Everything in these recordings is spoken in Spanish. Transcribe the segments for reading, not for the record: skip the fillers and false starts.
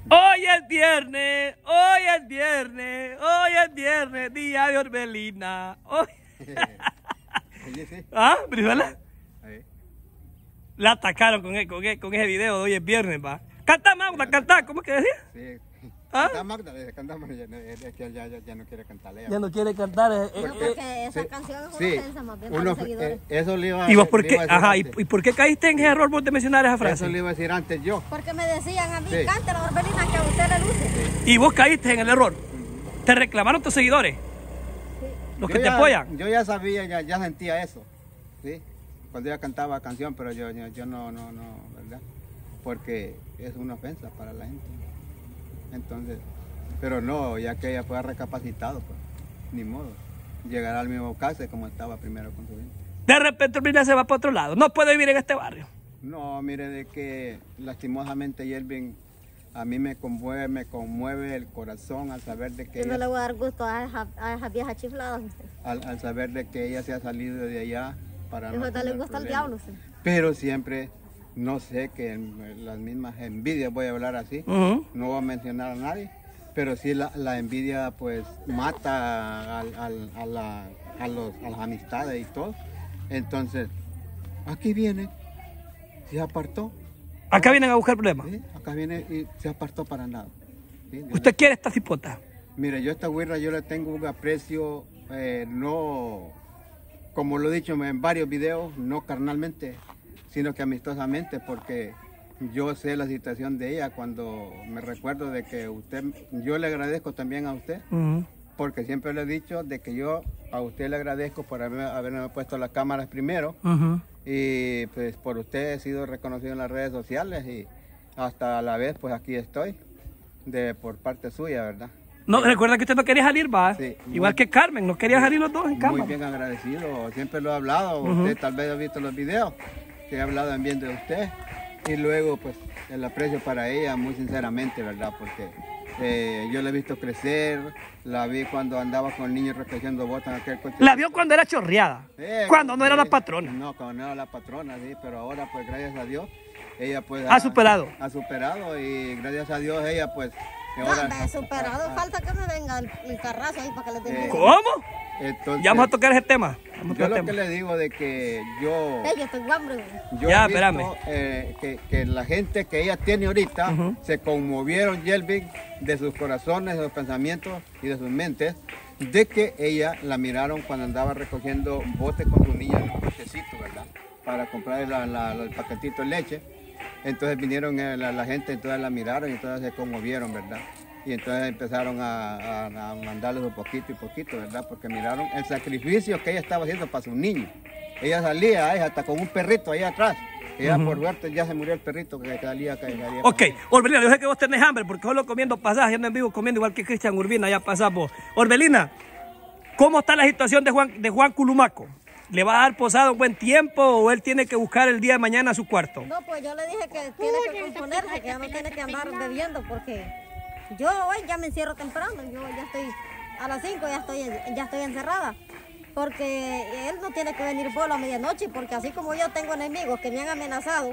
Hoy es viernes, hoy es viernes, hoy es viernes, día de Orbelina. Hoy... ¿Ah, Brizuela? La atacaron con ese video de hoy es viernes, va. Canta Magda, canta, ¿cómo es que decía? Sí. ¿Ah? Canta Magda, es que ya no quiere cantarle. Ya no quiere cantar. No, porque esa canción es una ofensa más bien para los seguidores. Eso le iba a ¿Y vos por qué? Ajá, antes. ¿y por qué caíste en ese error vos de mencionar esa frase? Eso le iba a decir antes yo. Porque me decían a mí, Sí. cante la Orbelina que a usted le luce. Y vos caíste en el error. Te reclamaron tus seguidores, los que te apoyan. Yo ya sabía, ya sentía eso, ¿sí? Cuando ella cantaba canción, pero yo no, ¿verdad? Porque es una ofensa para la gente. Entonces, pero no, ya que ella fue recapacitado, pues, ni modo. Llegará al mismo caso como estaba primero con su gente. De repente Orbelina se va para otro lado. No puede vivir en este barrio. No, mire, de que lastimosamente Yelvin, a mí me conmueve el corazón al saber de que Yo no ella, le voy a dar gusto a esas viejas chifladas. al saber de que ella se ha salido de allá para Eso no no le tener gusta al problemas. diablo. Sí. Pero siempre, no sé, que en las mismas envidias, voy a hablar así, no voy a mencionar a nadie, pero sí la envidia pues mata a las amistades y todo. Entonces, aquí viene, se apartó. Acá vienen a buscar problemas. ¿Sí? Acá viene y se apartó para nada. ¿Sí? ¿Usted quiere esta cipota? Mire, yo a esta güirra yo le tengo un aprecio, no, como lo he dicho en varios videos, no carnalmente, sino que amistosamente, porque yo sé la situación de ella cuando me recuerdo de que yo le agradezco también a usted, porque siempre le he dicho de que yo a usted le agradezco por haberme puesto las cámaras primero, y pues por usted he sido reconocido en las redes sociales y hasta a la vez pues aquí estoy, por parte suya, ¿verdad? No, recuerda que usted no quería salir, va. Sí, Igual que Carmen, no quería salir los dos en cámara. Muy bien agradecido, siempre lo he hablado, usted tal vez ha visto los videos, que he hablado bien de usted, y luego pues el aprecio para ella muy sinceramente, ¿verdad? Porque yo la he visto crecer, la vi cuando andaba con niños recogiendo botas en aquel coche. La vio cuando era chorreada, cuando no era la patrona. No, cuando no era la patrona, sí, pero ahora pues gracias a Dios, ella pues Ha superado. Ha superado y gracias a Dios ella pues... No, me he superado, falta que me venga el carrazo ahí para que le tenga. ¿Cómo? Entonces, Ya vamos a tocar ese tema. Yo lo que le digo de que yo tengo hambre. Yo ya, he visto, espérame. Que la gente que ella tiene ahorita se conmovieron, Yelvin, de sus corazones, de sus pensamientos y de sus mentes, de que ella la miraron cuando andaba recogiendo botes con su niña en un cochecito, ¿verdad? Para comprar el paquetito de leche. Entonces vinieron la gente, entonces la miraron y entonces se conmovieron, ¿verdad? Y entonces empezaron a mandarle un poquito y poquito, ¿verdad? Porque miraron el sacrificio que ella estaba haciendo para sus niños. Ella salía hasta con un perrito ahí atrás. Ella por suerte ya se murió el perrito que salía. Ok, Orbelina, yo sé que vos tenés hambre porque solo comiendo pasajes, ando en vivo comiendo igual que Cristian Urbina, ya pasamos. Orbelina, ¿cómo está la situación de Juan Culumaco? ¿Le va a dar posada un buen tiempo o él tiene que buscar el día de mañana su cuarto? No, pues yo le dije que tiene que componerse, que ya no tiene que andar bebiendo porque yo hoy ya me encierro temprano, yo ya estoy a las 5, ya estoy encerrada. Porque él no tiene que venir solo a medianoche, porque así como yo tengo enemigos que me han amenazado,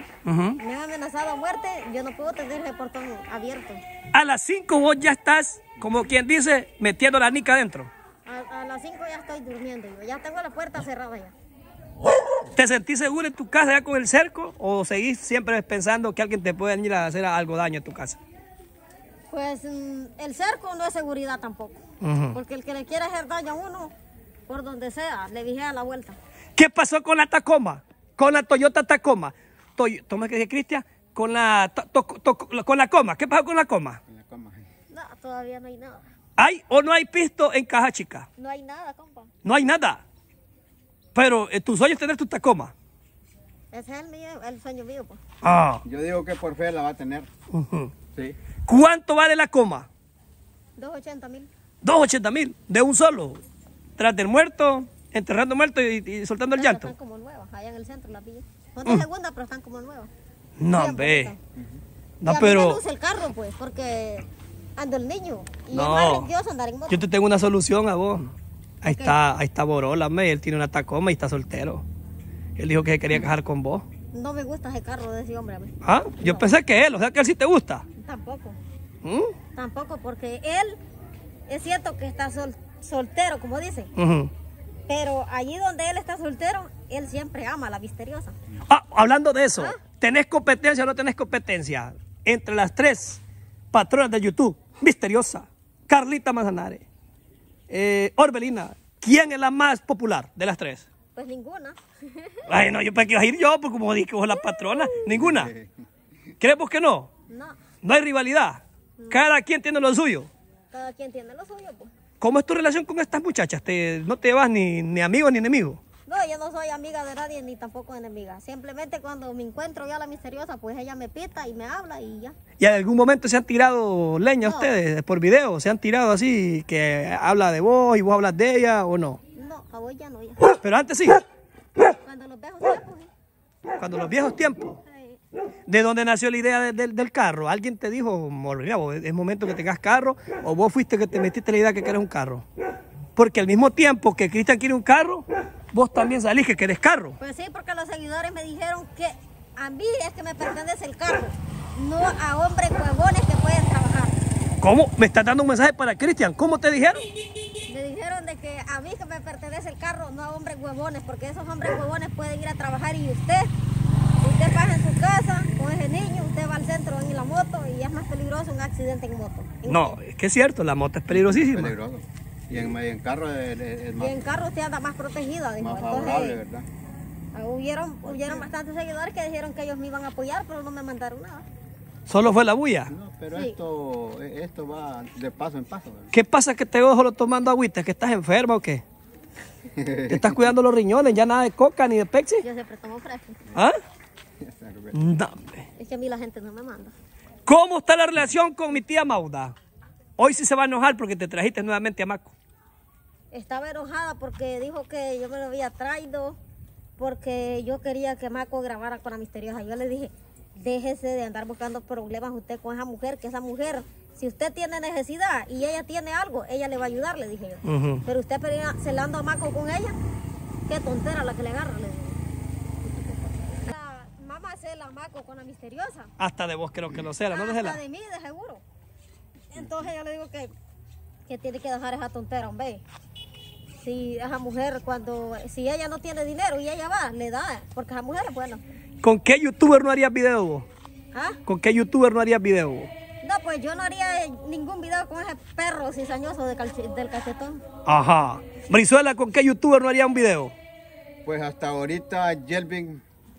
a muerte, yo no puedo tener el portón abierto. A las 5 vos ya estás, como quien dice, metiendo la nica adentro. A las 5 ya estoy durmiendo, yo ya tengo la puerta cerrada ya. ¿Te sentís seguro en tu casa ya con el cerco o seguís siempre pensando que alguien te puede venir a hacer algo daño en tu casa? Pues el cerco no es seguridad tampoco, porque el que le quiere hacer daño a uno, por donde sea, le vigila la vuelta. ¿Qué pasó con la Tacoma? Con la Toyota Tacoma. Toma que dice Cristian, con la Coma. ¿Qué pasó con la Coma? No, todavía no hay nada. ¿Hay o no hay pisto en Caja Chica? No hay nada, compa. No hay nada. Pero tu sueño es tener tu Tacoma. Ese es el sueño mío, pues. Yo digo que por fe la va a tener. Sí. ¿Cuánto vale la Coma? 280,000. 280,000, de un solo. Tras del muerto, enterrando muerto y soltando el llanto. Están como nuevas, allá en el centro las vi. Son de segunda, pero están como nuevas. No, hombre. No, pero... a mí me luce el carro, pues, porque ando el niño. Y no, es más riesgoso andar en moto. Yo te tengo una solución a vos. Ahí está Borola, él tiene una Tacoma y está soltero. Él dijo que se quería casar con vos. No me gusta ese carro de ese hombre a mí. Yo pensé que él, o sea que él sí te gusta. Tampoco. ¿Mm? Tampoco, porque él es cierto que está soltero, como dicen. Ujú. Pero allí donde él está soltero, él siempre ama a la misteriosa. Ah, hablando de eso, ¿Ah? ¿tenés competencia o no tenés competencia entre las 3 patronas de YouTube? Misteriosa, Carlita Manzanares, Orbelina. ¿Quién es la más popular de las 3? Pues ninguna. Ay, no, yo para qué iba a ir yo, porque como dije que vos la patrona, ninguna. ¿Crees vos que no? No, No hay rivalidad. Cada quien tiene lo suyo. cada quien tiene lo suyo, pues. ¿Cómo es tu relación con estas muchachas? ¿No te vas ni amigo ni enemigo? No, yo no soy amiga de nadie ni tampoco enemiga. Simplemente cuando me encuentro ya la misteriosa, pues ella me pita y me habla y ya. ¿Y en algún momento se han tirado leña No. ustedes por video? ¿Se han tirado así que habla de vos y vos hablas de ella o no? No, a vos ya no, ya. Pero antes sí, Cuando los viejos tiempos, cuando los viejos tiempos. sí. ¿De dónde nació la idea del carro? ¿Alguien te dijo, mira, vos, es momento que tengas carro? ¿O vos fuiste que te metiste la idea que querés un carro? Porque al mismo tiempo que Cristian quiere un carro, vos también salís que querés carro. Pues sí, porque los seguidores me dijeron que a mí es que me pertenece el carro, no a hombres huevones que pueden trabajar. ¿Cómo? ¿Me estás dando un mensaje para Cristian? ¿Cómo te dijeron? Me dijeron de que a mí que me pertenece el carro, no a hombres huevones, porque esos hombres huevones pueden ir a trabajar y usted pasa en su casa con ese niño, usted va al centro en la moto y es más peligroso un accidente en moto. No, es que es cierto, la moto es peligrosísima. Peligroso. Y en carro es Y más, en carro usted anda más protegida, dijo. más favorable, ¿verdad? Hubieron bastantes seguidores que dijeron que ellos me iban a apoyar, pero no me mandaron nada. Solo fue la bulla. No, pero Sí. esto va de paso en paso, ¿verdad? ¿Qué pasa que te veo solo tomando agüita? ¿Que estás enferma o qué? ¿Te estás cuidando los riñones? ¿Ya nada de coca ni de Pepsi? Yo siempre tomo fresco. ¿Ah? No, hombre. Es que a mí la gente no me manda. ¿Cómo está la relación con mi tía Mauda? Hoy sí se va a enojar porque te trajiste nuevamente a Maco. Estaba enojada porque dijo que yo me lo había traído porque yo quería que Maco grabara con la misteriosa. Yo le dije, déjese de andar buscando problemas usted con esa mujer, que esa mujer, si usted tiene necesidad y ella tiene algo, ella le va a ayudar, le dije yo. Ujú. Pero usted celando a Maco con ella, qué tontera la que le agarra, le dije. La mamá cela a Maco con la misteriosa. Hasta de vos creo que lo cela, ¿no lo Hasta cela? de mí, de seguro. Entonces yo le digo que tiene que dejar esa tontera, hombre. Si esa mujer, si ella no tiene dinero y ella va, le da, porque esa mujer es buena. ¿Con qué youtuber no harías video vos? ¿Ah? ¿Con qué youtuber no harías video vos? No, pues yo no haría ningún video con ese perro cizañoso del cachetón. Ajá. Brizuela, ¿con qué youtuber no haría un video? Pues hasta ahorita, Jelvin,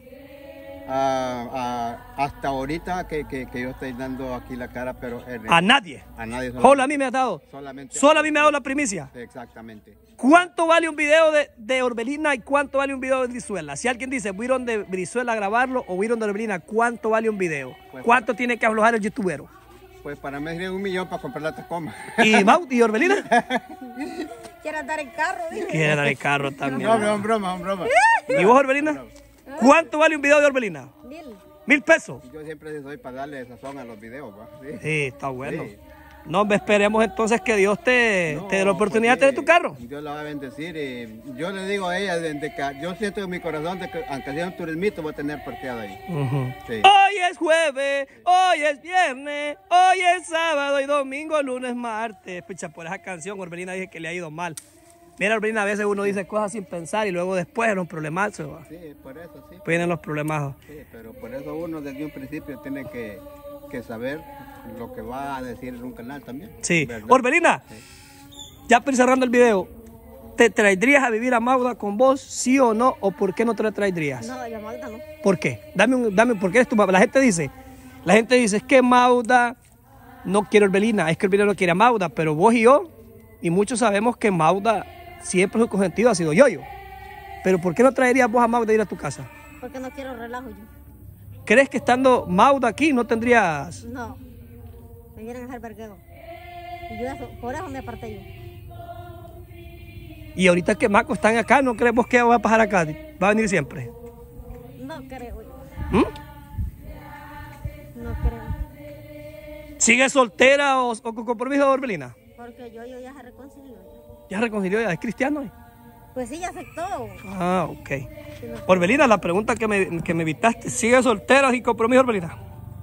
hasta ahorita que yo estoy dando aquí la cara, pero A nadie. a nadie Solo a mí me has dado. solamente. Solo a mí me ha dado la primicia. Exactamente. ¿Cuánto vale un video de Orbelina y cuánto vale un video de Brizuela? Si alguien dice, voy a ir de Brizuela a grabarlo o voy a ir de Orbelina, ¿cuánto vale un video? Pues, ¿Cuánto tiene que aflojar el youtubero? Pues para mí sería 1 millón para comprar la Tacoma. ¿Y Orbelina? Quiere andar en carro, dije. Quiere dar el carro también. No, es broma, es broma. ¿Y vos, Orbelina? ¿Cuánto vale un video de Orbelina? 1000. 1,000 pesos. Yo siempre soy para darle sazón a los videos, ¿va? Sí. Sí, está bueno. Sí. No, esperemos entonces que Dios te dé la oportunidad de pues, tener tu carro. Dios la va a bendecir y yo le digo a ella, desde que yo siento en mi corazón de que aunque sea un turismito voy a tener parqueado ahí. Ujú. Sí. Hoy es jueves, hoy es viernes, hoy es sábado y domingo, lunes, martes. Pucha, por esa canción, Orbelina dije que le ha ido mal. Mira, Orbelina, a veces uno dice cosas sin pensar y luego después en los problemazos. ¿Va? Sí, por eso sí. Vienen los problemazos. Sí, pero por eso uno desde un principio tiene que saber lo que va a decir en un canal también. Sí. ¿verdad? Orbelina, ya para ir cerrando el video, ¿te traerías a vivir a Mauda con vos, sí o no? ¿O por qué no te la traerías? No, yo Magda no. ¿Por qué? Dame, ¿por qué eres tu papá? La gente dice, es que Mauda no quiere a Orbelina, es que Orbelina no quiere a Mauda, pero vos y yo, y muchos sabemos que Mauda siempre su consentido ha sido Yoyo. Pero ¿por qué no traerías vos a Mauda a ir a tu casa? Porque no quiero relajo yo. ¿Crees que estando Mauda aquí no tendrías...? No. Me vienen a hacer vergueo. Y yo por eso me aparté yo. Y ahorita que Maco están acá, ¿no crees vos que va a pasar acá? ¿Va a venir siempre? No creo yo. ¿Mm? No creo. ¿Sigue soltera o con compromiso de Orbelina? Porque yo ya se reconcilió. ¿Ya reconcilió? ¿Ya es cristiano? Pues sí, ya aceptó. Ah, ok. Sí, no. Orbelina, la pregunta que me evitaste, ¿sigue soltera sin compromiso, Orbelina?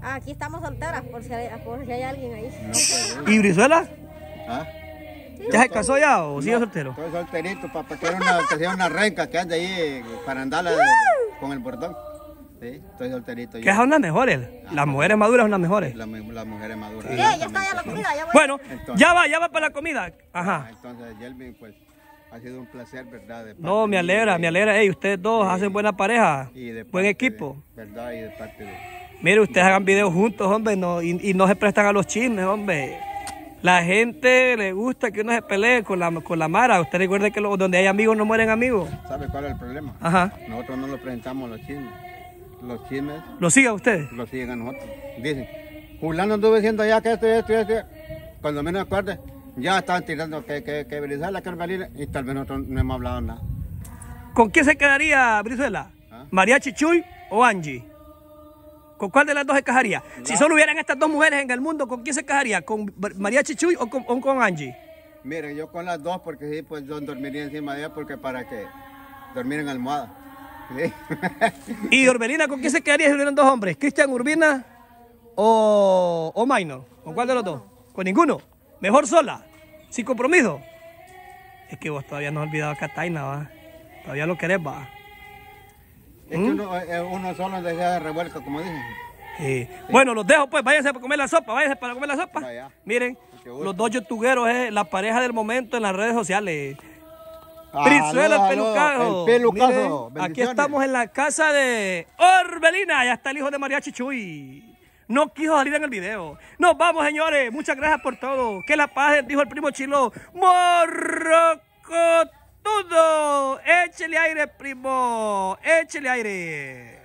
Aquí estamos solteras, por si hay alguien ahí. No, ¿Y Brizuela? ¿Ah? ¿Ya se casó ya o sigue soltero? Estoy solterito, papá, que sea una renca que anda ahí para andarla con el bordón. Sí, estoy solterito. ¿Qué son las mejores? Las mujeres maduras son las mejores. Las mujeres maduras. Sí, ya está ya la comida, ya voy. Bueno, Entonces, ya va para la comida. Ajá. Entonces, Yelvin, pues, ha sido un placer, ¿verdad? De No, parte me alegra. Ey, ustedes dos hacen buena pareja. y de Buen parte equipo. ¿Verdad? Y de parte de... Mire, ustedes hagan videos juntos, hombre, y no se prestan a los chismes, hombre. La gente le gusta que uno se pelee con la mara. Usted recuerde que donde hay amigos no mueren amigos. ¿Sabe cuál es el problema? Ajá. Nosotros no nos presentamos los chismes. Los chismes ¿Lo sigan ustedes? los siguen a nosotros. Dicen, Julano anduvo diciendo ya que esto. Cuando menos acuerde, ya estaban tirando que Brizuela, que Orvelina, y tal vez nosotros no hemos hablado nada. ¿Con quién se quedaría Brizuela? ¿Ah? ¿Mariachi Chuy o Angie? ¿Con cuál de las dos se casaría? Si solo hubieran estas dos mujeres en el mundo, ¿con quién se casaría? ¿Con Mariachi Chuy o con Angie? Miren, yo con las dos, porque sí, pues yo dormiría encima de ella, porque para que dormir en almohada. ¿Sí? ¿Y Orbelina con quién se quedaría si hubieran dos hombres? ¿Cristian Urbina o Minor? ¿Con cuál de los dos? ¿Con ninguno? ¿Mejor sola? ¿Sin compromiso? Es que vos todavía no has olvidado a Cataina, ¿va? Todavía lo querés, ¿va? Es que uno solo deja revuelca, como dicen. Sí. Bueno, los dejo pues, váyanse para comer la sopa, Vaya. Miren, los dos youtuberos, la pareja del momento en las redes sociales. Aló, Brizuela, el pelucazo. el pelucazo. Miren, aquí Bendiciones. estamos en la casa de Orbelina, ya está el hijo de Mariachi Chuy. No quiso salir en el video. Nos vamos, señores, muchas gracias por todo. Que la paz, dijo el primo Chilo. Morrocotudo. Échele aire, primo, échele aire.